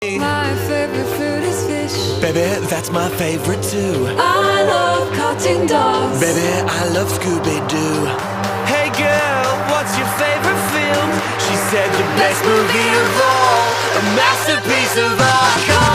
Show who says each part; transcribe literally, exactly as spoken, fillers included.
Speaker 1: My favorite food is fish.
Speaker 2: Baby, that's my favorite too.
Speaker 1: I love cartoon dogs.
Speaker 2: Baby, I love Scooby-Doo. Hey girl, what's your favorite film? She said the best movie of all, a masterpiece of art.